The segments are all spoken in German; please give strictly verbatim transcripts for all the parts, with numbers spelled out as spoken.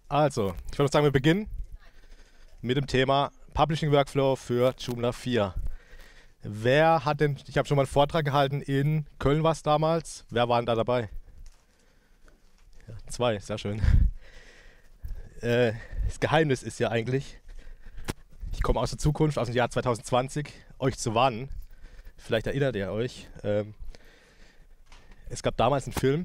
Also, ich würde sagen, wir beginnen mit dem Thema Publishing Workflow für Joomla vier. Wer hat denn, ich habe schon mal einen Vortrag gehalten in Köln, war es damals. Wer war denn da dabei? Ja, zwei, sehr schön. Äh, das Geheimnis ist ja eigentlich, ich komme aus der Zukunft, aus dem Jahr zwanzig zwanzig, euch zu warnen. Vielleicht erinnert ihr euch. Ähm, es gab damals einen Film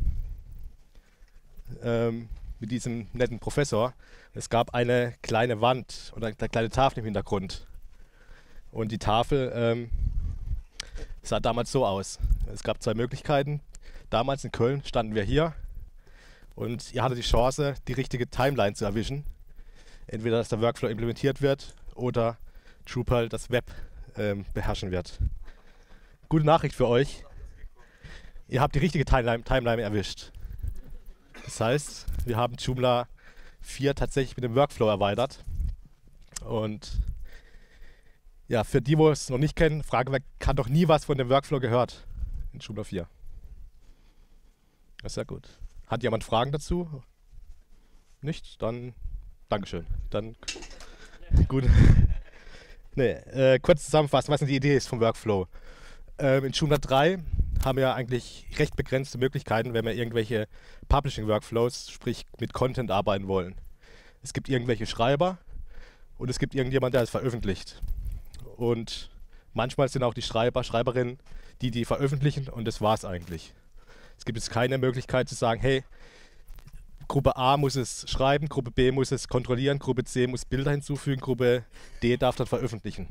ähm, mit diesem netten Professor. Es gab eine kleine Wand oder eine kleine Tafel im Hintergrund. Und die Tafel ähm, sah damals so aus. Es gab zwei Möglichkeiten. Damals in Köln standen wir hier und ihr hattet die Chance, die richtige Timeline zu erwischen. Entweder, dass der Workflow implementiert wird oder Drupal das Web ähm, beherrschen wird. Gute Nachricht für euch. Ihr habt die richtige Timeline, Timeline erwischt. Das heißt, wir haben Joomla vier tatsächlich mit dem Workflow erweitert. Und ja, für die, die es noch nicht kennen, Frage, wer hat doch nie was von dem Workflow gehört in Joomla vier? Das ist ja gut. Hat jemand Fragen dazu? Nicht? Dann Dankeschön. Dann gut. Nee, äh, kurz zusammenfassen, was denn die Idee ist vom Workflow. Ähm, in Joomla drei haben wir eigentlich recht begrenzte Möglichkeiten, wenn wir irgendwelche Publishing-Workflows, sprich mit Content arbeiten wollen. Es gibt irgendwelche Schreiber und es gibt irgendjemand, der es veröffentlicht. Und manchmal sind auch die Schreiber, Schreiberinnen, die die veröffentlichen und das war es eigentlich. Es gibt jetzt keine Möglichkeit zu sagen, hey, Gruppe A muss es schreiben, Gruppe B muss es kontrollieren, Gruppe C muss Bilder hinzufügen, Gruppe D darf dann veröffentlichen.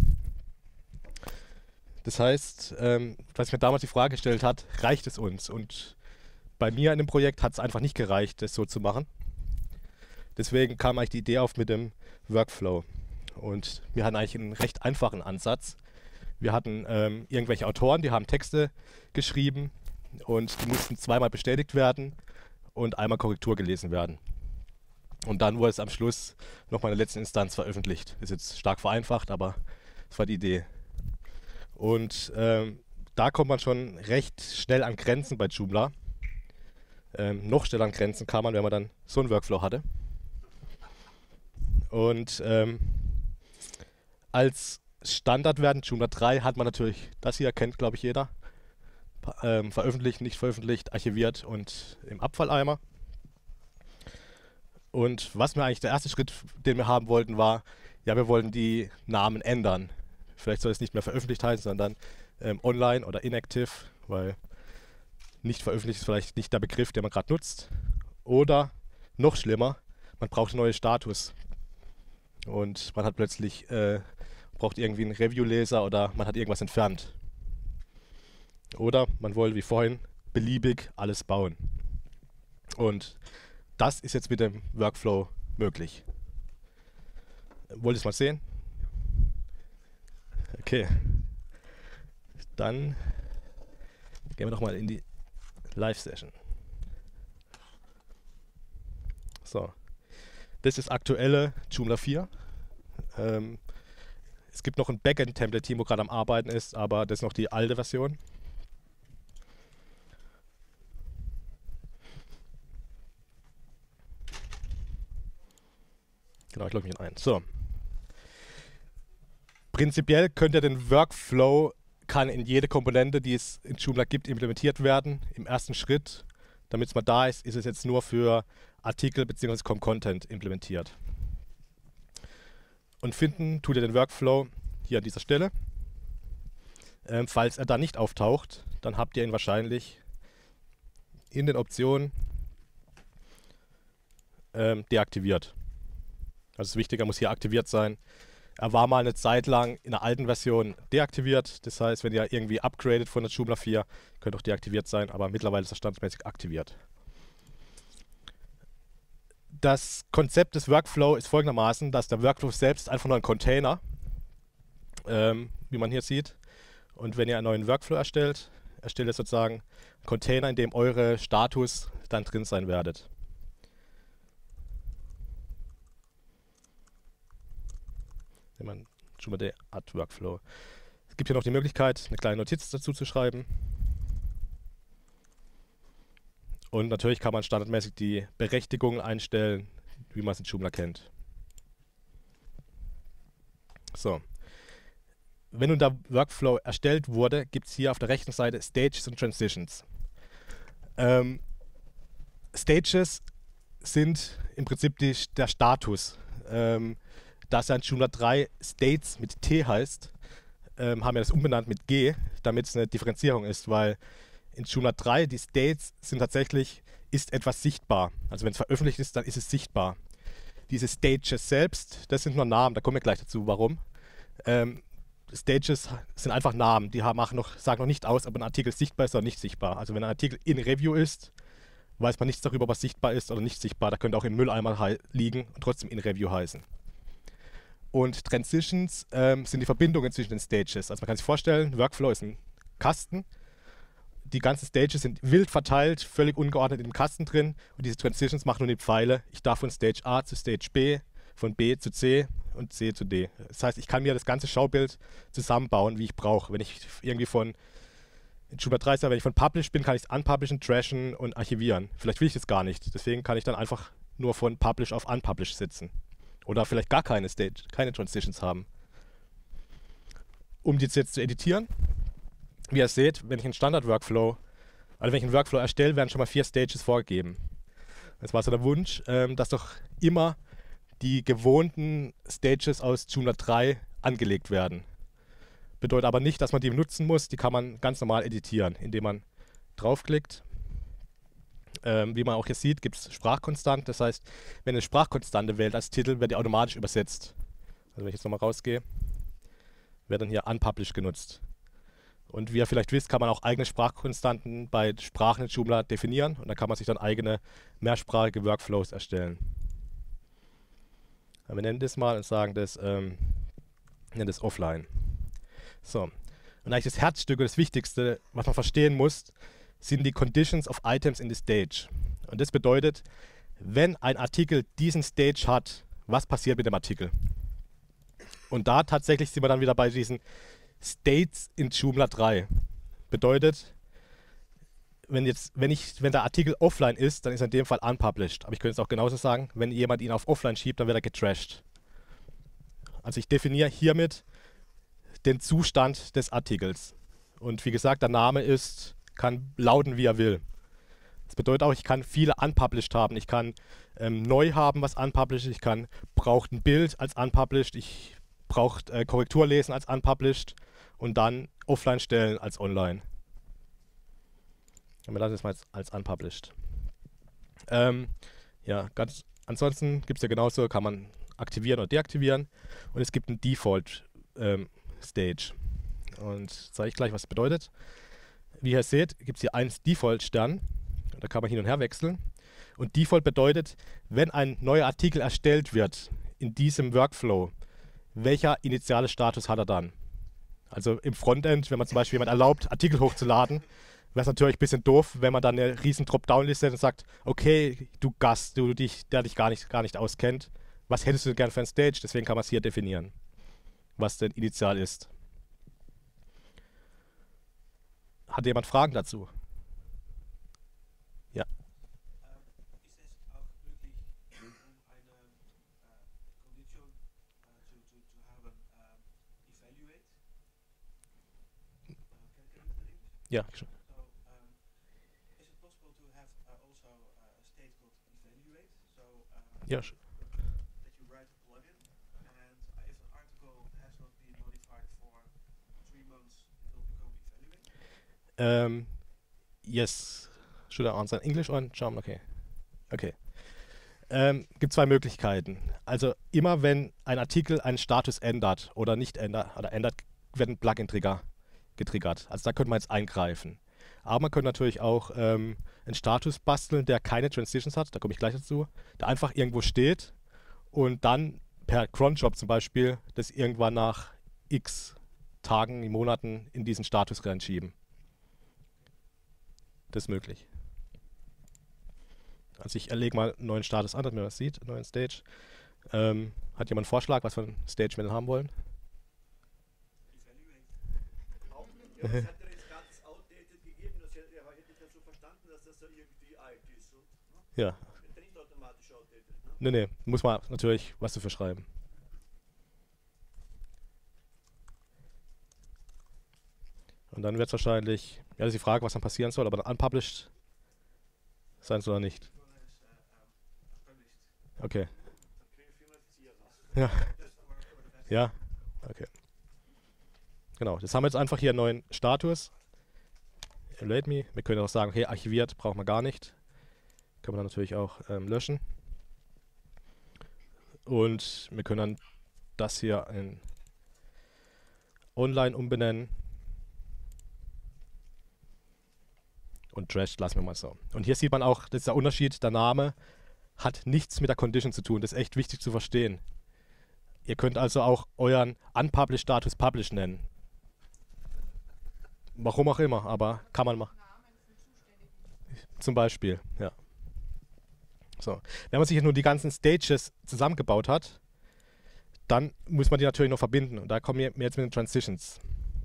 Das heißt, ähm, was mir damals die Frage gestellt hat, reicht es uns? Und bei mir in dem Projekt hat es einfach nicht gereicht, das so zu machen. Deswegen kam eigentlich die Idee auf mit dem Workflow. Und wir hatten eigentlich einen recht einfachen Ansatz. Wir hatten ähm, irgendwelche Autoren, die haben Texte geschrieben und die mussten zweimal bestätigt werden und einmal Korrektur gelesen werden. Und dann wurde es am Schluss nochmal in der letzten Instanz veröffentlicht. Ist jetzt stark vereinfacht, aber das war die Idee. Und ähm, da kommt man schon recht schnell an Grenzen bei Joomla. Ähm, noch schneller an Grenzen kam man, wenn man dann so einen Workflow hatte. Und ähm, als Standardwert in Joomla drei hat man natürlich, das hier kennt glaube ich jeder, ähm, veröffentlicht, nicht veröffentlicht, archiviert und im Abfalleimer. Und was wir eigentlich der erste Schritt, den wir haben wollten, war, ja, wir wollten die Namen ändern. Vielleicht soll es nicht mehr veröffentlicht heißen, sondern ähm, online oder inactive, weil nicht veröffentlicht ist vielleicht nicht der Begriff, den man gerade nutzt. Oder noch schlimmer, man braucht einen neuen Status. Und man hat plötzlich, äh, braucht irgendwie einen Review-Leser oder man hat irgendwas entfernt. Oder man wollte wie vorhin beliebig alles bauen. Und das ist jetzt mit dem Workflow möglich. Wollt ihr es mal sehen? Okay, dann gehen wir doch mal in die Live-Session. So, das ist aktuelle Joomla vier. Ähm, es gibt noch ein Backend-Template-Team, wo gerade am Arbeiten ist, aber das ist noch die alte Version. Genau, ich logge mich ein. So. Prinzipiell könnt ihr den Workflow, kann in jede Komponente, die es in Joomla gibt, implementiert werden. Im ersten Schritt, damit es mal da ist, ist es jetzt nur für Artikel bzw. Com-Content implementiert. Und finden tut ihr den Workflow hier an dieser Stelle. Ähm, falls er da nicht auftaucht, dann habt ihr ihn wahrscheinlich in den Optionen ähm, deaktiviert. Also das Wichtige, er muss hier aktiviert sein. Er war mal eine Zeit lang in der alten Version deaktiviert. Das heißt, wenn ihr irgendwie upgradet von der Joomla vier, könnte auch deaktiviert sein, aber mittlerweile ist er standardmäßig aktiviert. Das Konzept des Workflow ist folgendermaßen, dass der Workflow selbst einfach nur ein Container, ähm, wie man hier sieht. Und wenn ihr einen neuen Workflow erstellt, erstellt ihr sozusagen einen Container, in dem eure Status dann drin sein werdet. Wenn man Joomla Add Workflow. Es gibt hier noch die Möglichkeit, eine kleine Notiz dazu zu schreiben. Und natürlich kann man standardmäßig die Berechtigungen einstellen, wie man es in Joomla kennt. So. Wenn nun der Workflow erstellt wurde, gibt es hier auf der rechten Seite Stages und Transitions. Ähm, Stages sind im Prinzip die, der Status. Ähm, da es ja in Joomla drei States mit T heißt, ähm, haben wir das umbenannt mit G, damit es eine Differenzierung ist, weil in Joomla drei die States sind tatsächlich, ist etwas sichtbar. Also wenn es veröffentlicht ist, dann ist es sichtbar. Diese Stages selbst, das sind nur Namen, da kommen wir gleich dazu, warum. Ähm, Stages sind einfach Namen, die haben, machen noch, sagen noch nicht aus, ob ein Artikel sichtbar ist oder nicht sichtbar. Also wenn ein Artikel in Review ist, weiß man nichts darüber, was sichtbar ist oder nicht sichtbar. Da könnte auch im Mülleimer liegen und trotzdem in Review heißen. Und Transitions ähm, sind die Verbindungen zwischen den Stages. Also man kann sich vorstellen, Workflow ist ein Kasten. Die ganzen Stages sind wild verteilt, völlig ungeordnet in dem Kasten drin. Und diese Transitions machen nur die Pfeile. Ich darf von Stage A zu Stage B, von B zu C und C zu D. Das heißt, ich kann mir das ganze Schaubild zusammenbauen, wie ich brauche. Wenn ich irgendwie von in Joomla drei, wenn ich von Publish bin, kann ich es unpublishen, trashen und archivieren. Vielleicht will ich das gar nicht. Deswegen kann ich dann einfach nur von Publish auf Unpublish setzen. Oder vielleicht gar keine Stage, keine Transitions haben. Um die jetzt zu editieren, wie ihr seht, wenn ich einen Standard-Workflow, also wenn ich einen Workflow erstelle, werden schon mal vier Stages vorgegeben. Das war so der Wunsch, ähm, dass doch immer die gewohnten Stages aus Joomla drei angelegt werden. Bedeutet aber nicht, dass man die nutzen muss, die kann man ganz normal editieren, indem man draufklickt. Ähm, wie man auch hier sieht, gibt es Sprachkonstant. Das heißt, wenn eine Sprachkonstante wählt als Titel, wird die automatisch übersetzt. Also wenn ich jetzt nochmal rausgehe, wird dann hier Unpublished genutzt. Und wie ihr vielleicht wisst, kann man auch eigene Sprachkonstanten bei Sprachen in Joomla definieren und dann kann man sich dann eigene mehrsprachige Workflows erstellen. Wir nennen das mal und sagen das, ähm, nennen das offline. So. Und eigentlich das Herzstück und das Wichtigste, was man verstehen muss, sind die Conditions of Items in the Stage. Und das bedeutet, wenn ein Artikel diesen Stage hat, was passiert mit dem Artikel? Und da tatsächlich sind wir dann wieder bei diesen States in Joomla drei. Bedeutet, wenn, jetzt, wenn, ich, wenn der Artikel offline ist, dann ist er in dem Fall unpublished. Aber ich könnte es auch genauso sagen, wenn jemand ihn auf offline schiebt, dann wird er getrashed. Also ich definiere hiermit den Zustand des Artikels. Und wie gesagt, der Name ist, kann lauten, wie er will. Das bedeutet auch, ich kann viele unpublished haben. Ich kann ähm, neu haben, was unpublished. Ich kann braucht ein Bild als unpublished. Ich braucht äh, Korrektur lesen als unpublished und dann offline stellen als online. Wir lassen das mal als, als unpublished. Ähm, ja, ganz, ansonsten gibt es ja genauso, kann man aktivieren oder deaktivieren. Und es gibt einen Default ähm, Stage. Und zeige ich gleich, was das bedeutet. Wie ihr seht, gibt es hier einen Default-Stern. Da kann man hin und her wechseln. Und Default bedeutet, wenn ein neuer Artikel erstellt wird in diesem Workflow, welcher initiale Status hat er dann? Also im Frontend, wenn man zum Beispiel jemand erlaubt, Artikel hochzuladen, wäre es natürlich ein bisschen doof, wenn man dann eine riesen Dropdown-Liste hat und sagt, okay, du Gast, du dich, der dich gar nicht, gar nicht auskennt, was hättest du gern für ein Stage? Deswegen kann man es hier definieren, was denn initial ist. Hat jemand Fragen dazu? Ja. Ja, schon. Ja, schon. Um, yes. Should I answer in English or in German? Okay. Okay. Ähm, gibt zwei Möglichkeiten. Also immer wenn ein Artikel einen Status ändert oder nicht ändert, oder ändert, wird ein Plugin-Trigger getriggert. Also da könnte man jetzt eingreifen. Aber man könnte natürlich auch ähm, einen Status basteln, der keine Transitions hat, da komme ich gleich dazu, der einfach irgendwo steht und dann per cronjob zum Beispiel das irgendwann nach x Tagen, Monaten in diesen Status reinschieben. Das ist möglich. Also ich erlege mal einen neuen Status an, damit man das sieht, einen neuen Stage. Ähm, hat jemand einen Vorschlag, was für ein Stage wir denn haben wollen? Ja, das hat ja jetzt ganz outdated gegeben, das hätte ich jetzt so verstanden, dass das so irgendwie alt ist. Und, ne? Ja. Wird nicht automatisch automatisch outdated, ne? Nee, nee, muss man natürlich was dafür schreiben. Und dann wird es wahrscheinlich, ja, das ist die Frage, was dann passieren soll, aber dann unpublished sein soll oder nicht. Okay. Ja. Ja, okay. Genau, das haben wir jetzt einfach hier einen neuen Status. Evaluate me. Wir können auch sagen, okay, archiviert brauchen wir gar nicht. Können wir dann natürlich auch ähm, löschen. Und wir können dann das hier in online umbenennen. Und Trashed lassen wir mal so. Und hier sieht man auch, das ist der Unterschied, der Name hat nichts mit der Condition zu tun. Das ist echt wichtig zu verstehen. Ihr könnt also auch euren Unpublished Status Publish nennen. Warum auch immer, aber kann man machen. Zum Beispiel, ja. So. Wenn man sich jetzt nur die ganzen Stages zusammengebaut hat, dann muss man die natürlich noch verbinden. Und da kommen wir jetzt mit den Transitions.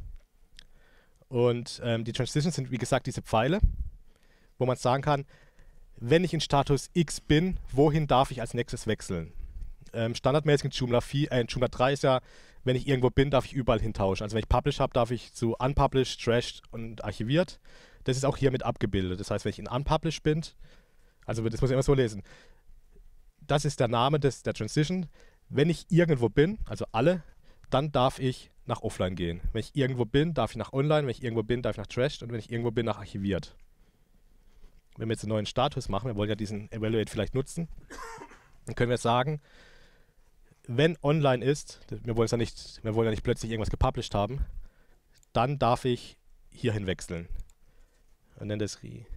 Und ähm, die Transitions sind, wie gesagt, diese Pfeile, wo man sagen kann, wenn ich in Status X bin, wohin darf ich als nächstes wechseln? Ähm, standardmäßig in Joomla vier, äh, in Joomla drei ist ja, wenn ich irgendwo bin, darf ich überall hintauschen. Also wenn ich Publish habe, darf ich zu Unpublished, Trashed und Archiviert. Das ist auch hier mit abgebildet. Das heißt, wenn ich in Unpublished bin, also das muss ich immer so lesen, das ist der Name des, der Transition. Wenn ich irgendwo bin, also alle, dann darf ich nach Offline gehen. Wenn ich irgendwo bin, darf ich nach Online. Wenn ich irgendwo bin, darf ich nach Trashed. Und wenn ich irgendwo bin, nach Archiviert. Wenn wir jetzt einen neuen Status machen, wir wollen ja diesen Evaluate vielleicht nutzen, dann können wir jetzt sagen, wenn online ist, wir wollen ja nicht, wir wollen ja nicht plötzlich irgendwas gepublished haben, dann darf ich hierhin wechseln. Und nenne das Re.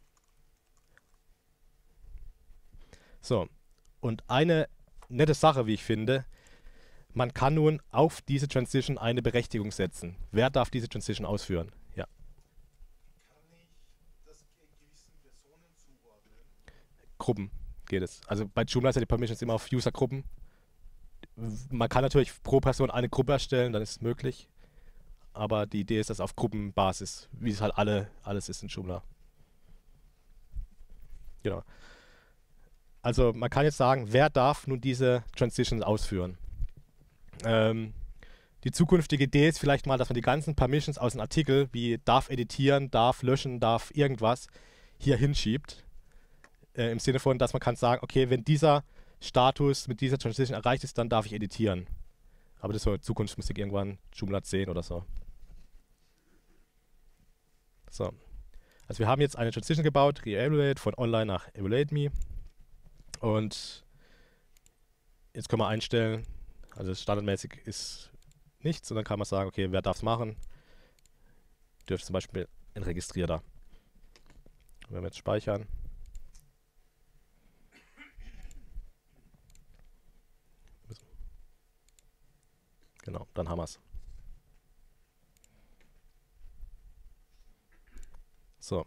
So, und eine nette Sache, wie ich finde, man kann nun auf diese Transition eine Berechtigung setzen. Wer darf diese Transition ausführen? Ja. Kann ich das gewissen Personen zuordnen? Gruppen geht es. Also bei Joomla sind die Permissions immer auf User-Gruppen. Man kann natürlich pro Person eine Gruppe erstellen, dann ist es möglich. Aber die Idee ist, dass auf Gruppenbasis, wie es halt alle, alles ist in Joomla. Genau. Also man kann jetzt sagen, wer darf nun diese Transition ausführen? Ähm, die zukünftige Idee ist vielleicht mal, dass man die ganzen Permissions aus dem Artikel, wie darf editieren, darf löschen, darf irgendwas, hier hinschiebt. Äh, Im Sinne von, dass man kann sagen, okay, wenn dieser Status mit dieser Transition erreicht ist, dann darf ich editieren. Aber das soll Zukunftsmusik irgendwann Joomla zehn oder so. So. Also wir haben jetzt eine Transition gebaut, Re-Evaluate von Online nach Evaluate Me. Und jetzt können wir einstellen, also standardmäßig ist nichts, und dann kann man sagen, okay, wer darf es machen? Dürfte zum Beispiel ein Registrierter. Wenn wir jetzt speichern. Genau, dann haben wir es. So.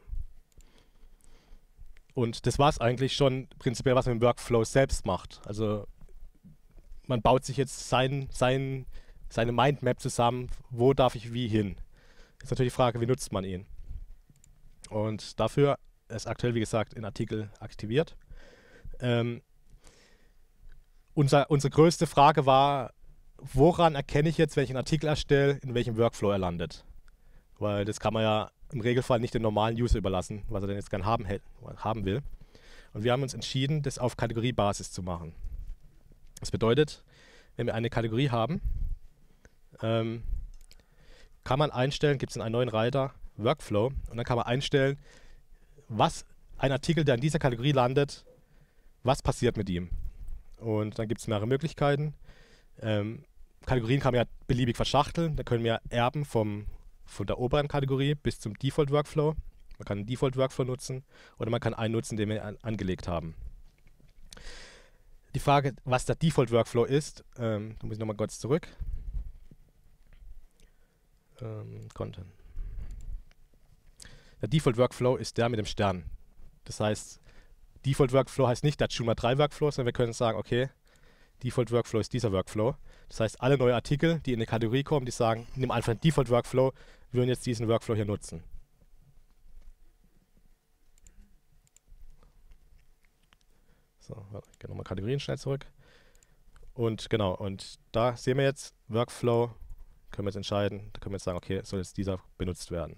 Und das war es eigentlich schon prinzipiell, was man im Workflow selbst macht. Also man baut sich jetzt sein, sein, seine Mindmap zusammen, wo darf ich wie hin. Jetzt natürlich die Frage, wie nutzt man ihn? Und dafür ist aktuell, wie gesagt, in Artikel aktiviert. Ähm, unser, unsere größte Frage war, woran erkenne ich jetzt, wenn ich einen Artikel erstelle, in welchem Workflow er landet? Weil das kann man ja im Regelfall nicht den normalen User überlassen, was er denn jetzt gerne haben, haben will. Und wir haben uns entschieden, das auf Kategoriebasis zu machen. Das bedeutet, wenn wir eine Kategorie haben, ähm, kann man einstellen, gibt es in einem neuen Reiter Workflow, und dann kann man einstellen, was ein Artikel, der in dieser Kategorie landet, was passiert mit ihm. Und dann gibt es mehrere Möglichkeiten. Ähm, Kategorien kann man ja beliebig verschachteln. Da können wir erben vom, von der oberen Kategorie bis zum Default Workflow. Man kann einen Default Workflow nutzen oder man kann einen nutzen, den wir an, angelegt haben. Die Frage, was der Default Workflow ist, ähm, da muss ich nochmal kurz zurück. Ähm, Content. Der Default Workflow ist der mit dem Stern. Das heißt, Default Workflow heißt nicht der Joomla drei Workflow, sondern wir können sagen, okay, Default Workflow ist dieser Workflow. Das heißt, alle neue Artikel, die in eine Kategorie kommen, die sagen, nimm einfach einen Default Workflow, würden jetzt diesen Workflow hier nutzen. So. So, warte, ich gehe nochmal Kategorien schnell zurück. Und genau, und da sehen wir jetzt Workflow, können wir jetzt entscheiden, da können wir jetzt sagen, okay, soll jetzt dieser benutzt werden.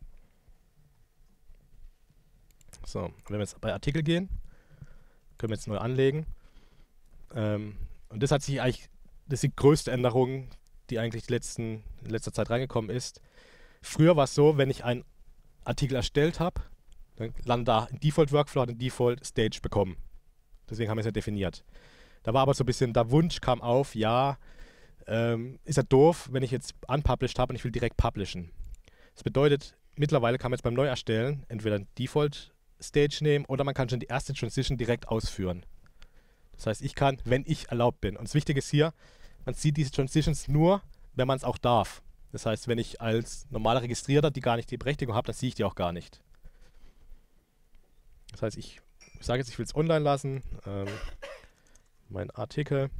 So, wenn wir jetzt bei Artikel gehen, können wir jetzt neu anlegen. Ähm, und das hat sich eigentlich, das ist die größte Änderung, die eigentlich die letzten, in letzter Zeit reingekommen ist. Früher war es so, wenn ich einen Artikel erstellt habe, dann landet da ein Default-Workflow, hat ein Default-Stage bekommen. Deswegen haben wir es ja definiert. Da war aber so ein bisschen, der Wunsch kam auf, ja, ähm, ist ja doof, wenn ich jetzt unpublished habe und ich will direkt publishen. Das bedeutet, mittlerweile kann man jetzt beim Neuerstellen entweder ein Default-Stage nehmen oder man kann schon die erste Transition direkt ausführen. Das heißt, ich kann, wenn ich erlaubt bin. Und das Wichtige ist hier, man sieht diese Transitions nur, wenn man es auch darf. Das heißt, wenn ich als normaler Registrierter, die gar nicht die Berechtigung habe, dann sehe ich die auch gar nicht. Das heißt, ich, ich sage jetzt, ich will es online lassen. Ähm, mein Artikel.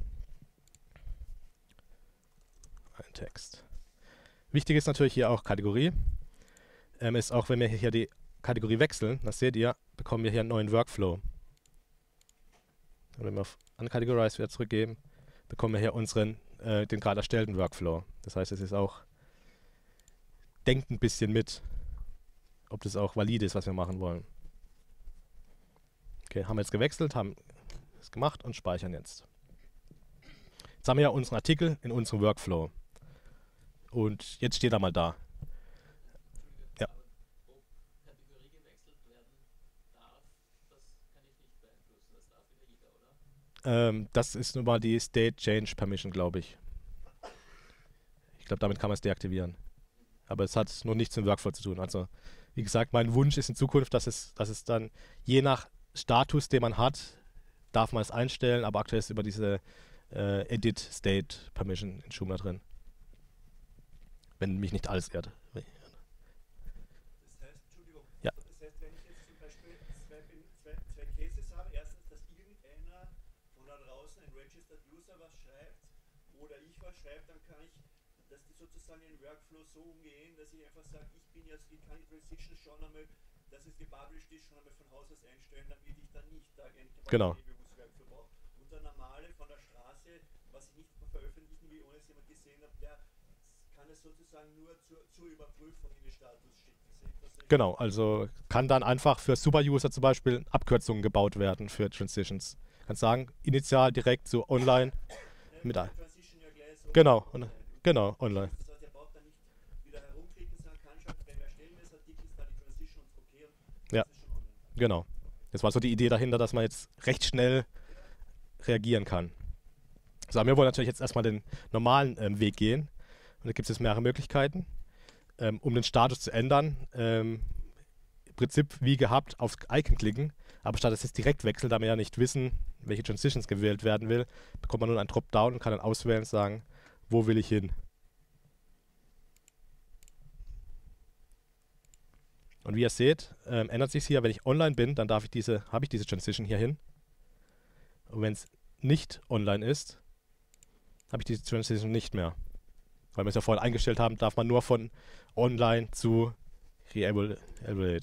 Ein Text. Wichtig ist natürlich hier auch Kategorie. Ähm, ist auch, wenn wir hier die Kategorie wechseln, das seht ihr, bekommen wir hier einen neuen Workflow. Und wenn wir auf Uncategorize wieder zurückgeben, bekommen wir hier unseren, äh, den gerade erstellten Workflow. Das heißt, es ist auch, denkt ein bisschen mit, ob das auch valide ist, was wir machen wollen. Okay, haben wir jetzt gewechselt, haben es gemacht und speichern jetzt. Jetzt haben wir ja unseren Artikel in unserem Workflow. Und jetzt steht er mal da. Ja. Ob Kategorie gewechselt werden darf, das kann ich nicht beeinflussen. Das darf wieder jeder, oder? Ähm, das ist nun mal die State Change Permission, glaube ich. Ich glaube, damit kann man es deaktivieren. Aber es hat nur nichts mit dem Workflow zu tun. Also, wie gesagt, mein Wunsch ist in Zukunft, dass es, dass es dann je nach Status, den man hat, darf man es einstellen, aber aktuell ist über diese äh, Edit State Permission in Joomla drin. Wenn mich nicht alles irrt. Das heißt, Entschuldigung, Ja. das heißt, wenn ich jetzt zum Beispiel zwei, zwei, zwei Cases habe, erstens, dass irgendeiner von da draußen, ein Registered User, was schreibt oder ich was schreibe, dann kann ich, dass die sozusagen den Workflow so umgehen, dass ich einfach sage, ich bin jetzt, ich kann die Transition schon einmal, dass es gepublished ist, schon einmal von Haus aus einstellen, damit ich dann nicht da einen Genau. Workflow brauche. Und der normale von der Straße, was ich nicht mehr veröffentlichen will, ohne dass jemand gesehen hat, der kann es sozusagen nur zur, zur Überprüfung in den Status schicken. Genau, also kann dann einfach für Super-User zum Beispiel Abkürzungen gebaut werden für Transitions. Kannst sagen, initial direkt so online mit ein. Genau, on, genau, online. Das heißt, er braucht dann nicht wieder herumklicken, sondern kann schon beim Erstellen des Artikels dann die Transition blockieren. Ja, genau. Das war so die Idee dahinter, dass man jetzt recht schnell reagieren kann. So, wir wollen natürlich jetzt erstmal den normalen ähm, Weg gehen. Und da gibt es mehrere Möglichkeiten, ähm, um den Status zu ändern. Ähm, Im Prinzip wie gehabt aufs Icon klicken, aber statt dass es direkt wechselt, da wir ja nicht wissen, welche Transitions gewählt werden will, bekommt man nun ein Dropdown und kann dann auswählen und sagen, wo will ich hin. Und wie ihr seht, ähm, ändert sich hier, wenn ich online bin, dann darf ich diese, habe ich diese Transition hier hin. Und wenn es nicht online ist, habe ich diese Transition nicht mehr. Weil wir es ja vorhin eingestellt haben, darf man nur von online zu re-evaluate.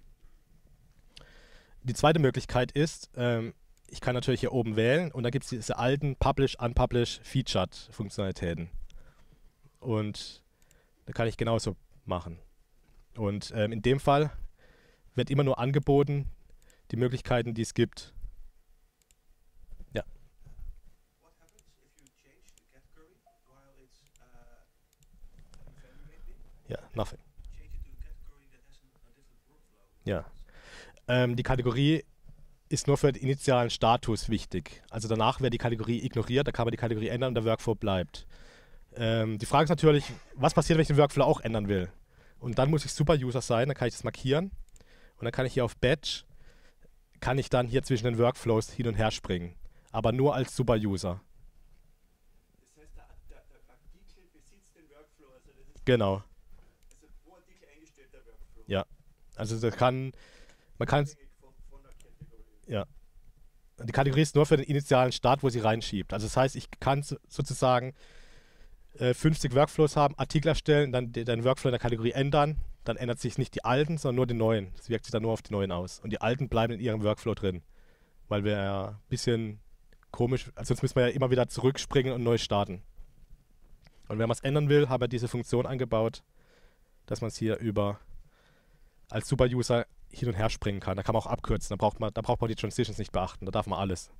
Die zweite Möglichkeit ist, ähm, ich kann natürlich hier oben wählen und da gibt es diese alten Publish, Unpublish, Featured Funktionalitäten. Und da kann ich genauso machen. Und ähm, in dem Fall wird immer nur angeboten, die Möglichkeiten, die es gibt. Ja. What happens if you change the category while it's uh, evaluating? Ja, nothing. Change it to a category that has a, a different workflow. Ja. Ähm, die Kategorie ist nur für den initialen Status wichtig. Also danach wird die Kategorie ignoriert, da kann man die Kategorie ändern und der Workflow bleibt. Ähm, die Frage ist natürlich, was passiert, wenn ich den Workflow auch ändern will? Und dann muss ich Super-User sein, dann kann ich das markieren und dann kann ich hier auf Batch, kann ich dann hier zwischen den Workflows hin und her springen. Aber nur als Super-User. Das heißt, der, der, der Artikel besitzt den Workflow, also das ist Genau. also pro Artikel eingestellter Workflow. Ja. Also das kann, man kann, Abhängig von, von der Kategorie. ja. Die Kategorie ist nur für den initialen Start, wo sie reinschiebt. Also das heißt, ich kann so- sozusagen äh, fünfzig Workflows haben, Artikel erstellen, dann de- den Workflow in der Kategorie ändern, dann ändert sich nicht die alten, sondern nur die neuen. Das wirkt sich dann nur auf die neuen aus. Und die alten bleiben in ihrem Workflow drin. weil wir ja ein bisschen komisch, also sonst müssen wir ja immer wieder zurückspringen und neu starten. Und wenn man es ändern will, haben wir diese Funktion eingebaut, dass man es hier über als Super-User hin und her springen kann. Da kann man auch abkürzen, da braucht man, da braucht man die Transitions nicht beachten, da darf man alles.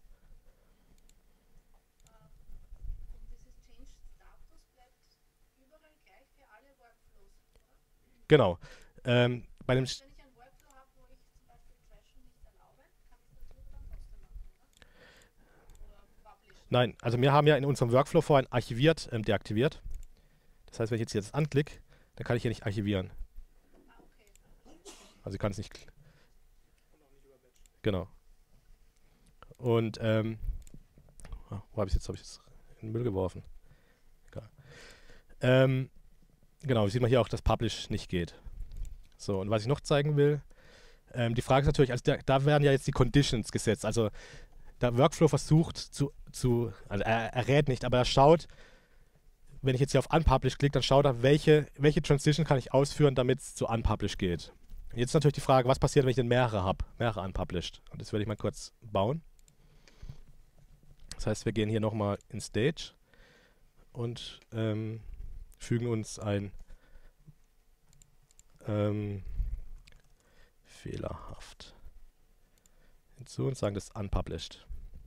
Genau. Ähm, bei dem Sch- Nein, also wir haben ja in unserem Workflow vorhin archiviert, ähm, deaktiviert. Das heißt, wenn ich jetzt hier das anklicke, dann kann ich hier nicht archivieren. Also ich kann es nicht. kl- Genau. Und ähm, ah, wo habe ich jetzt? Habe ich jetzt in den Müll geworfen? Egal. Ähm, genau, sieht man hier auch, dass Publish nicht geht. So, und was ich noch zeigen will, ähm, die Frage ist natürlich, also da, da werden ja jetzt die Conditions gesetzt. Also der Workflow versucht zu, zu also er, er rät nicht, aber er schaut, wenn ich jetzt hier auf Unpublish klicke, dann schaut er, welche, welche Transition kann ich ausführen, damit es zu Unpublish geht. Jetzt ist natürlich die Frage, was passiert, wenn ich denn mehrere habe, mehrere unpublished. Und das werde ich mal kurz bauen. Das heißt, wir gehen hier nochmal in Stage und ähm, fügen uns ein ähm, fehlerhaft hinzu und sagen, das ist unpublished.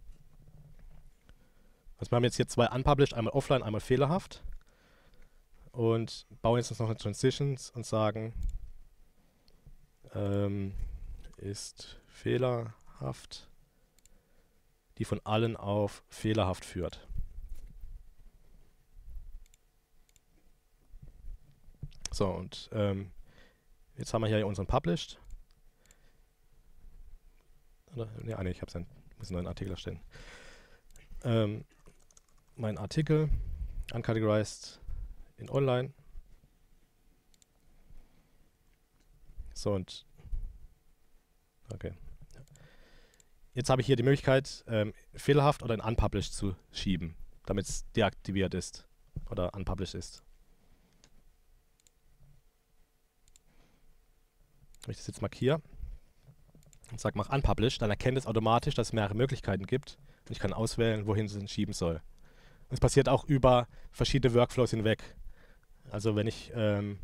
Also wir haben jetzt hier zwei unpublished, einmal offline, einmal fehlerhaft. Und bauen jetzt noch eine Transitions und sagen, ähm, ist fehlerhaft, die von allen auf fehlerhaft führt. So, und ähm, jetzt haben wir hier unseren Published. Oder? Nee, ah, nee, ich habe einen, muss einen neuen Artikel erstellen. Ähm, mein Artikel, uncategorized in online. So, und okay. Jetzt habe ich hier die Möglichkeit, ähm, fehlerhaft oder in unpublished zu schieben, damit es deaktiviert ist oder unpublished ist. Wenn ich das jetzt markiere und sage, mach unpublished, dann erkennt es automatisch, dass es mehrere Möglichkeiten gibt und ich kann auswählen, wohin es schieben soll. Und es passiert auch über verschiedene Workflows hinweg. Also wenn ich ähm,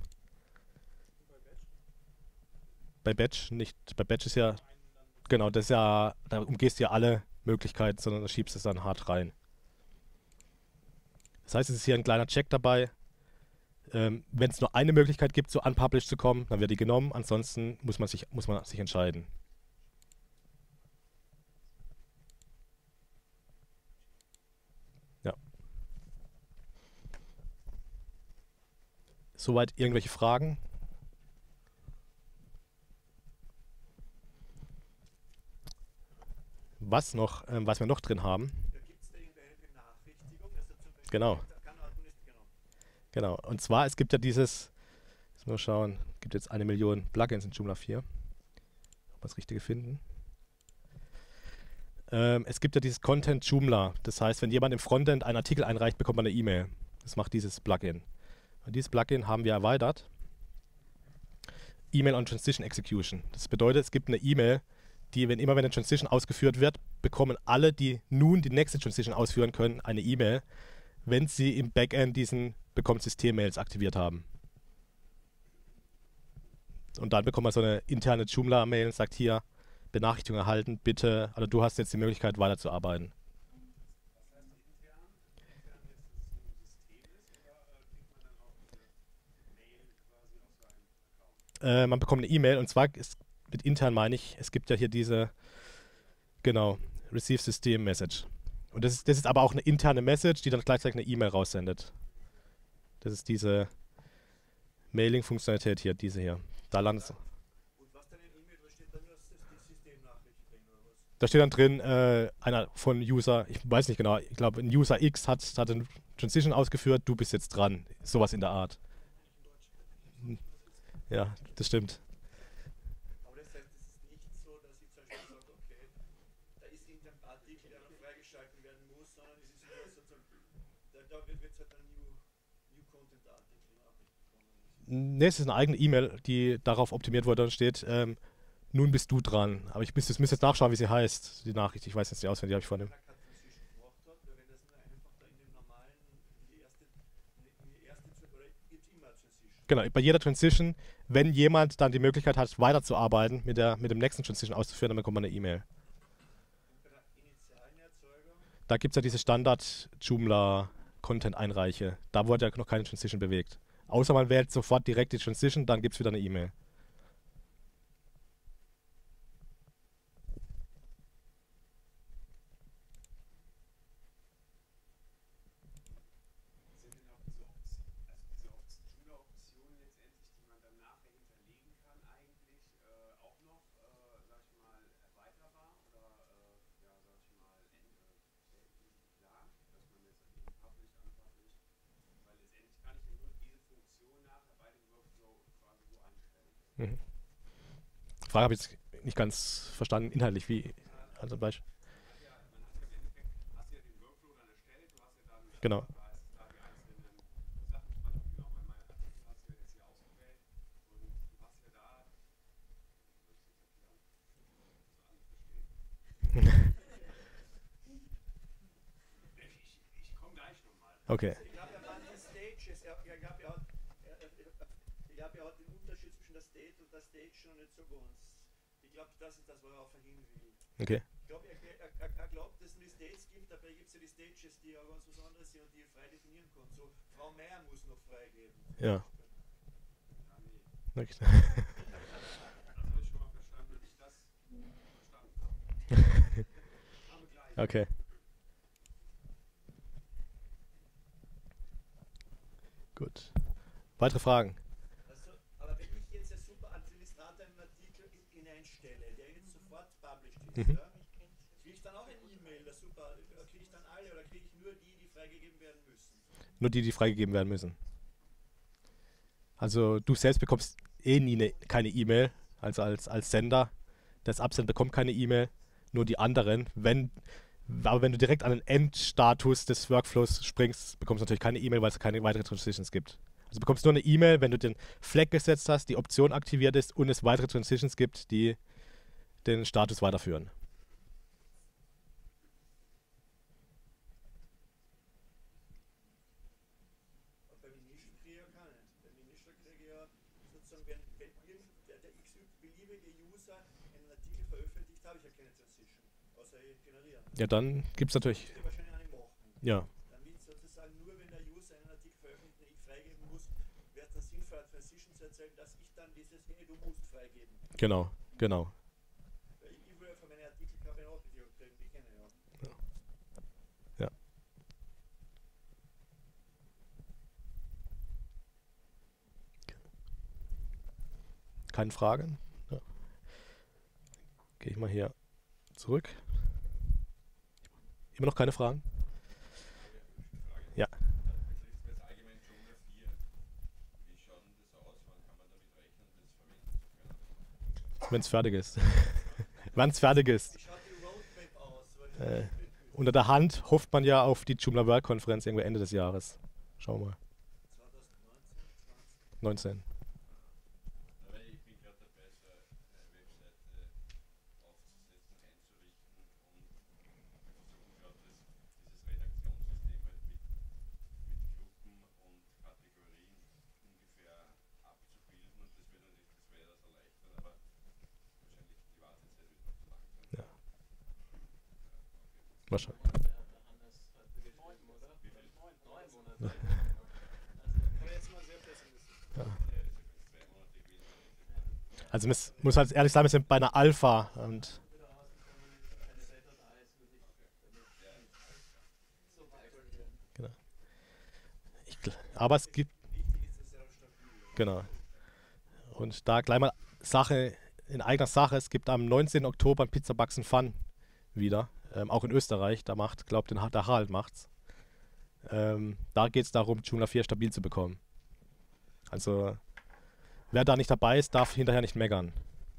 bei Batch nicht, bei Batch ist ja, genau, das ist ja, da umgehst du ja alle Möglichkeiten, sondern da schiebst es dann hart rein. Das heißt, es ist hier ein kleiner Check dabei. Ähm, wenn es nur eine Möglichkeit gibt, zu unpublished zu kommen, dann wird die genommen. Ansonsten muss man sich, muss man sich entscheiden. Ja. Soweit irgendwelche Fragen? Was noch, ähm, was wir noch drin haben? Da gibt es da irgendeine Benachrichtigung, also zum Beispiel Genau. da kann Administ- genau. Genau. Und zwar, es gibt ja dieses, jetzt mal schauen, es gibt jetzt eine Million Plugins in Joomla vier. Ob wir das Richtige finden. Ähm, es gibt ja dieses Content Joomla. Das heißt, wenn jemand im Frontend einen Artikel einreicht, bekommt man eine E-Mail. Das macht dieses Plugin. Und dieses Plugin haben wir erweitert. E-Mail on Transition Execution. Das bedeutet, es gibt eine E-Mail, die, wenn immer wenn eine Transition ausgeführt wird, bekommen alle, die nun die nächste Transition ausführen können, eine E-Mail, wenn sie im Backend diesen bekommt System-Mails aktiviert haben. Und dann bekommt man so eine interne Joomla-Mail und sagt hier, Benachrichtigung erhalten, bitte, also du hast jetzt die Möglichkeit weiterzuarbeiten. Was heißt intern? Intern jetzt, dass es im System ist oder äh, kriegt man dann auch eine Mail quasi auf seinen Account? Äh, man bekommt eine E-Mail und zwar ist, mit intern meine ich, es gibt ja hier diese, genau, Receive System Message. Und das ist, das ist aber auch eine interne Message, die dann gleichzeitig eine E-Mail raussendet. Das ist diese Mailing-Funktionalität hier, diese hier. Da landet es. Und was dann in E-Mail, da steht dann nur das die Systemnachricht drin oder was? Da steht dann drin, äh, einer von User, ich weiß nicht genau, ich glaube, ein User X hat, hat eine Transition ausgeführt, du bist jetzt dran. Sowas in der Art. Ja, das stimmt. Aber das heißt, es ist nicht so, dass ich zum Beispiel sage, okay, da ist irgendein Artikel, der noch freigeschalten werden muss, sondern es ist nur sozusagen, da, da wird jetzt halt ein New, New Content Artikel Nachricht bekommen. Ne, es ist eine eigene E-Mail, die darauf optimiert wurde. Da steht, ähm, Nun bist du dran. Aber ich müsste, müsste jetzt nachschauen, wie sie heißt, die Nachricht. Ich weiß jetzt nicht auswendig, die habe ich von dem. Wenn er keine Transition gemacht hat, weil wenn das nur einfach da in dem normalen, in die erste, in die erste zu, oder gibt es immer eine Transition? Genau, bei jeder Transition, wenn jemand dann die Möglichkeit hat, weiterzuarbeiten, mit, der, mit dem nächsten Transition auszuführen, dann bekommt man eine E-Mail. Und bei der initialen Erzeugung, Da gibt es ja diese Standard-Joomla-Content-Einreiche. Da wurde ja noch keine Transition bewegt. Außer man wählt sofort direkt die Transition, dann gibt es wieder eine E-Mail. Sind denn auch diese Optionen, also diese Joomla-Optionen letztendlich, die man dann nachher hinterlegen kann, eigentlich äh, auch noch, äh, sag ich mal, erweiterbar oder, äh, ja, sag ich mal, end, äh, geplant, dass man jetzt eben publish, unpublish, weil letztendlich kann ich ja nur diese Funktion nachher bei dem Workflow quasi so einstellen. Mhm. Die Frage habe ich jetzt nicht ganz verstanden, inhaltlich, wie. Also Beispiel. Man hat ja, man hat ja im Endeffekt, hast du ja den Workflow dann erstellt, du hast ja dann Genau. da ist da die einzelnen Sachen, zum Beispiel genau bei meinem Artikel hast du ja jetzt hier ausgewählt und du hast ja da, wie soll ich das erklären, so alles verstehen. Ich, ich komme gleich nochmal. Okay. ich glaube, er war in den Stages, er, er, ich glaube, er hat, er, er, ich glaube, er hat den Unterschied zwischen der State und der Stage schon nicht so ganz. Ich glaube, das ist das, worauf er hin will. Okay. Ich glaube, er, er, er, er glaubt, dass es nur die States gibt, dabei gibt es ja die Stages, die ja ganz was anderes sind und die frei definieren kann. So, Frau Meier muss noch freigeben. Ja. Ja, nee. Okay. Das habe ich schon mal verstanden, wenn ich das verstanden habe. Machen wir gleich. Okay. Gut. Weitere Fragen? Also, aber wenn ich jetzt als Superadministrator einen Artikel hineinstelle, der jetzt sofort published ist, Mhm. ja, kriege ich dann auch eine E-Mail, der Super, kriege ich dann alle oder kriege ich nur die, die freigegeben werden müssen? Nur die, die freigegeben werden müssen. Also du selbst bekommst eh nie ne, keine E-Mail, also als, als Sender. Das Absender bekommt keine E-Mail, nur die anderen. Wenn, aber wenn du direkt an den Endstatus des Workflows springst, bekommst du natürlich keine E-Mail, weil es keine weiteren Transitions gibt. Also du bekommst nur eine E-Mail, wenn du den Flag gesetzt hast, die Option aktiviert ist und es weitere Transitions gibt, die den Status weiterführen. Und beim Initial kriege ich ja keine. Beim Initial kriege ich ja sozusagen, wenn, wenn irgend der, der x beliebige User einen Artikel veröffentlicht, habe ich ja keine Transition, außer ich generiere. Ja, dann gibt es natürlich, Das müsste wahrscheinlich eine machen. ja, Damit sozusagen nur wenn der User einen Artikel veröffentlicht, den ich freigeben muss, wäre es dann sinnvoll, eine Transition zu erzeugen, dass ich dann dieses, hey, du musst freigeben. genau, genau. Weil ich, ich will ja von meinen Artikeln keine Benachrichtigung kriegen, die kenne ich ja. Ja. Keine Fragen? Ja. Gehe ich mal hier zurück. Immer noch keine Fragen? Ja. Betrifft jetzt allgemein Joomla vier. Wie schaut denn das aus? Wann kann man damit rechnen, das verwenden zu können? Wenn es fertig ist. Wann es fertig ist. Wie schaut die Roadmap aus? Weil Äh, unter der Hand hofft man ja auf die Joomla World Konferenz irgendwo Ende des Jahres. Schauen wir mal. zwanzig neunzehn, zwanzig neunzehn. Na, weil ich bin gerade dabei, so eine Webseite aufzusetzen, einzurichten und versuchen gerade das, dieses Redaktionssystem halt mit, mit Gruppen und Kategorien ungefähr abzubilden und das würde natürlich das weitaus erleichtern, aber wahrscheinlich die Wartezeit wird noch zu lang sein. Ja. Wahrscheinlich. Der, der Hannes hat geschrieben, oder? Wie viel? Neun Monate. Aber jetzt mal sehr pessimistisch. Ja, das ist jetzt zwei Monate gewesen. Also es muss halt ehrlich sagen, wir sind bei einer Alpha und Wieder rausgekommen ist, eine Beta da ist, würde ich damit so weitergehen. ich, gl- aber es gibt Wichtig ist, dass er stabil ist. genau. Und da gleich mal Sache in eigener Sache, es gibt am neunzehnten Oktober ein Pizza Bugs and Fun wieder, ähm, auch in Österreich, da macht, glaubt den Ha- der Harald macht's. Ähm, da geht es darum, Joomla vier stabil zu bekommen. Also wer da nicht dabei ist, darf hinterher nicht meckern.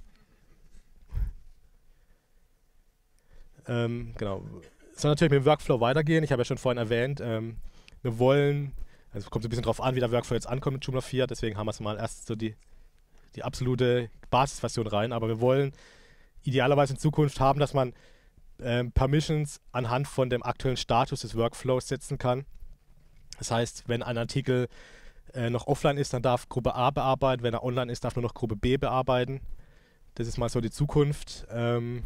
Ähm, genau. Es soll natürlich mit dem Workflow weitergehen. Ich habe ja schon vorhin erwähnt, ähm, wir wollen, also es kommt so ein bisschen drauf an, wie der Workflow jetzt ankommt mit Joomla vier, deswegen haben wir es mal erst so die, die absolute Basisversion rein, aber wir wollen idealerweise in Zukunft haben, dass man ähm, Permissions anhand von dem aktuellen Status des Workflows setzen kann. Das heißt, wenn ein Artikel äh, noch offline ist, dann darf Gruppe A bearbeiten, wenn er online ist, darf nur noch Gruppe B bearbeiten. Das ist mal so die Zukunft. Ähm,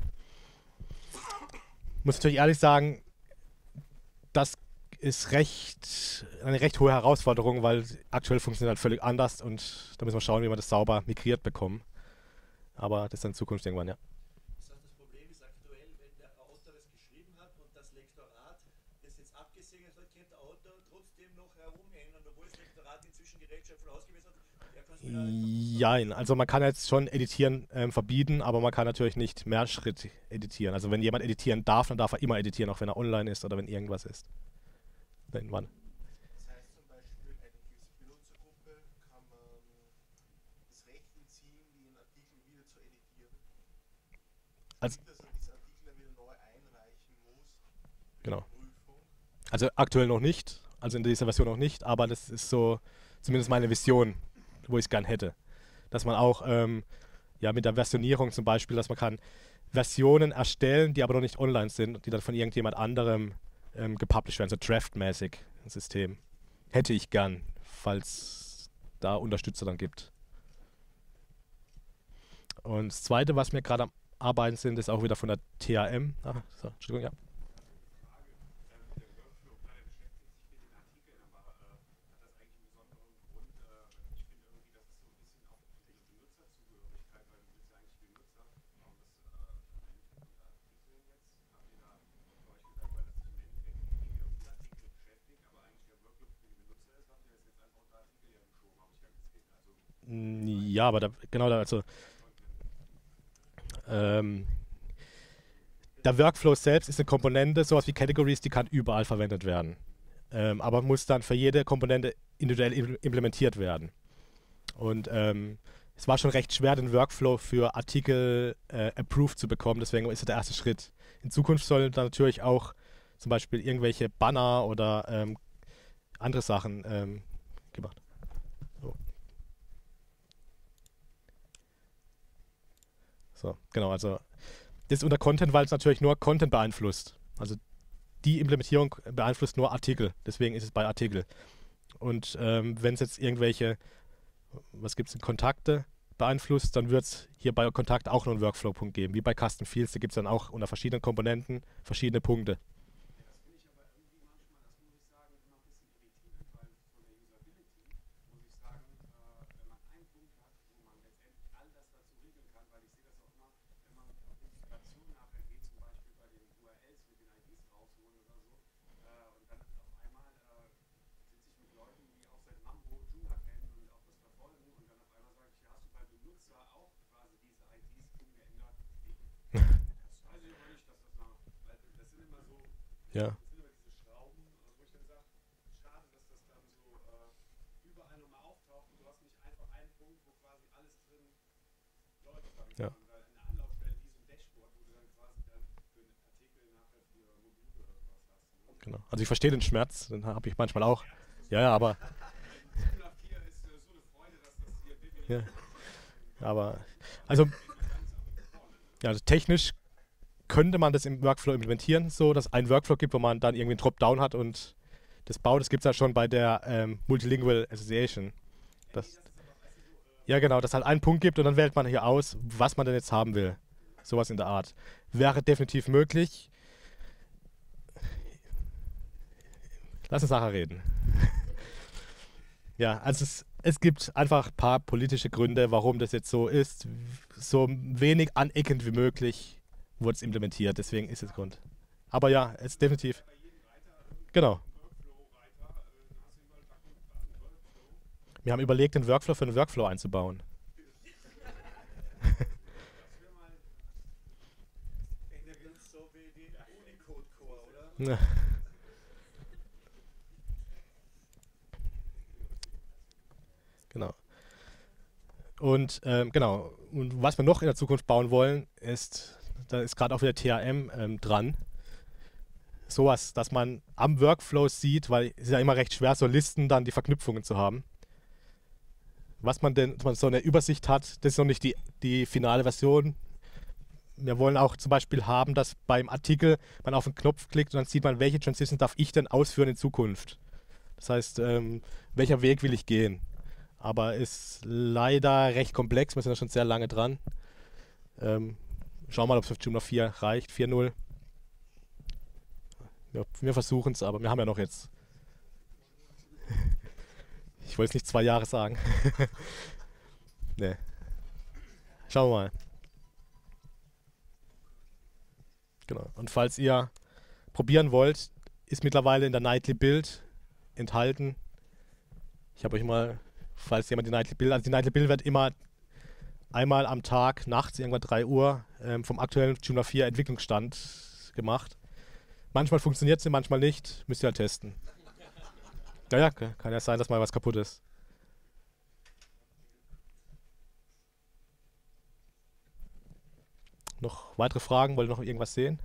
muss natürlich ehrlich sagen, das ist recht, eine recht hohe Herausforderung, weil aktuell funktioniert halt völlig anders und da müssen wir schauen, wie wir das sauber migriert bekommen. Aber das ist in Zukunft irgendwann, ja. Das heißt, das Problem ist aktuell, wenn der Autor das geschrieben hat und das Lektorat das jetzt abgesegnet hat, kann der Autor trotzdem noch herumändern, obwohl das Lektorat inzwischen die Rechtschreibung ausgewiesen hat. Der kann es wieder Nein, also man kann jetzt schon editieren ähm, verbieten, aber man kann natürlich nicht Mehrschritt editieren. Also wenn jemand editieren darf, dann darf er immer editieren, auch wenn er online ist oder wenn irgendwas ist. Irgendwann. Das heißt zum Beispiel, eine gewisse Benutzergruppe kann man das Recht entziehen, den Artikel wieder zu editieren. Also, Dass er diesen Artikel dann wieder neu einreichen muss für genau. die Prüfung. Also aktuell noch nicht, also in dieser Version noch nicht, aber das ist so zumindest meine Vision, wo ich es gern hätte. Dass man auch ähm, ja, mit der Versionierung zum Beispiel, dass man kann Versionen erstellen, die aber noch nicht online sind und die dann von irgendjemand anderem ähm, gepublished werden, so draftmäßig ein System. Hätte ich gern, falls da Unterstützer dann gibt. Und das Zweite, was wir gerade am Arbeiten sind, ist auch wieder von der T A M. Ah, so, Entschuldigung, ja. Ja, aber da, genau da, also ähm, der Workflow selbst ist eine Komponente, sowas wie Categories, die kann überall verwendet werden. Ähm, aber muss dann für jede Komponente individuell im- implementiert werden. Und ähm, es war schon recht schwer, den Workflow für Artikel äh, approved zu bekommen, deswegen ist es der erste Schritt. In Zukunft sollen dann natürlich auch zum Beispiel irgendwelche Banner oder ähm, andere Sachen ähm, gemacht. So. So, genau, also das ist unter Content, weil es natürlich nur Content beeinflusst. Also die Implementierung beeinflusst nur Artikel, deswegen ist es bei Artikel. Und ähm, wenn es jetzt irgendwelche, was gibt es, Kontakte beeinflusst, dann wird es hier bei Kontakt auch noch einen Workflow-Punkt geben. Wie bei Custom Fields, da gibt es dann auch unter verschiedenen Komponenten verschiedene Punkte. Ja. Das sind immer diese Schrauben, wo ich dann sage, schade, dass das dann so äh, überall nochmal auftaucht und du hast nicht einfach einen Punkt, wo quasi alles drin läuft. Ja. Oder eine Anlaufstelle wie so ein Dashboard, wo du dann quasi dann für einen Artikel nachher für Module oder sowas hast. Ne? Genau. Also ich verstehe den Schmerz, den habe ich manchmal auch. Ja, ja, aber. Hier ist äh, so eine Freude, dass das hier Bibliothek Ja. Aber, also, ja, also technisch könnte man das im Workflow implementieren, so dass es einen Workflow gibt, wo man dann irgendwie einen Dropdown hat und das baut. Das gibt es ja schon bei der ähm, Multilingual Association. Das, ja, genau, dass es halt einen Punkt gibt und dann wählt man hier aus, was man denn jetzt haben will. Sowas in der Art. Wäre definitiv möglich. Lass uns nachher reden. Ja, also es, es gibt einfach ein paar politische Gründe, warum das jetzt so ist. So wenig aneckend wie möglich wurde es implementiert, deswegen ist es Grund. Aber ja, es ist definitiv. Genau. Wir haben überlegt, den Workflow für einen Workflow einzubauen. so wie die Unicode-Core, oder? Ja. Genau. Und ähm, genau, und was wir noch in der Zukunft bauen wollen, ist, da ist gerade auch wieder T A M ähm, dran, sowas, dass man am Workflow sieht, weil es ist ja immer recht schwer, so Listen dann die Verknüpfungen zu haben. was man denn, dass man so eine Übersicht hat, das ist noch nicht die, die finale Version. Wir wollen auch zum Beispiel haben, dass beim Artikel man auf den Knopf klickt und dann sieht man, welche Transition darf ich denn ausführen in Zukunft. Das heißt, ähm, welcher Weg will ich gehen. Aber ist leider recht komplex, wir sind da schon sehr lange dran. Ähm, schauen wir mal, ob es für Joomla vier reicht, vier Punkt null. Ja, wir versuchen es, aber wir haben ja noch jetzt. Ich wollte es nicht zwei Jahre sagen. Nee. Schauen wir mal. Genau. Und falls ihr probieren wollt, ist mittlerweile in der Nightly Build enthalten. Ich habe euch mal, falls jemand die Nightly Build, also die Nightly Build wird immer einmal am Tag, nachts, irgendwann drei Uhr, ähm, vom aktuellen Joomla vier Entwicklungsstand gemacht. Manchmal funktioniert sie, manchmal nicht. Müsst ihr halt testen. Ja, ja, kann ja sein, dass mal was kaputt ist. Noch weitere Fragen? Wollt ihr noch irgendwas sehen?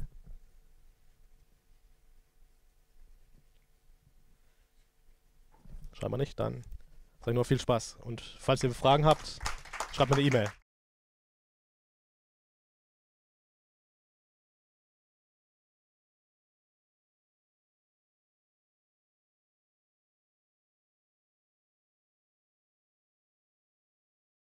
Scheinbar nicht, dann sage ich nur viel Spaß. Und falls ihr Fragen habt, schreibt mir eine E-Mail.